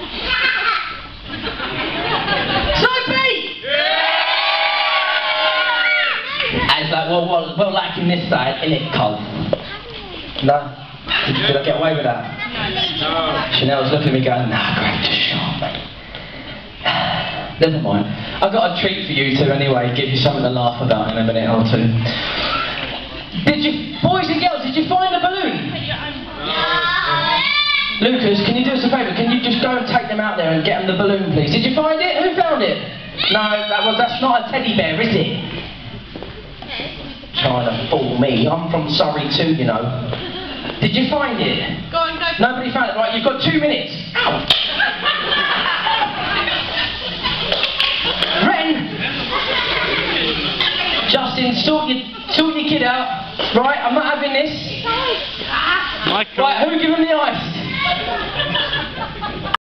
And it's like, well, like in this side, innit, Cole? No? Did I get away with that? No. Chanel's looking at me going, nah, great, just shot, mate. Never mind. I've got a treat for you two anyway, give you something to laugh about in a minute or two. Boys and girls, did you find the balloon? Lucas, can you do us a favour? Can you just go and take them out there and get them the balloon, please? Did you find it? Who found it? No, that's not a teddy bear, is it? Trying to fool me. I'm from Surrey too, you know. Did you find it? Go on, go. Nobody found it. Right, you've got 2 minutes. Ow! Ren! Justin, sort your kid out. Right, I'm not having this. Michael. Right, who give him the ice?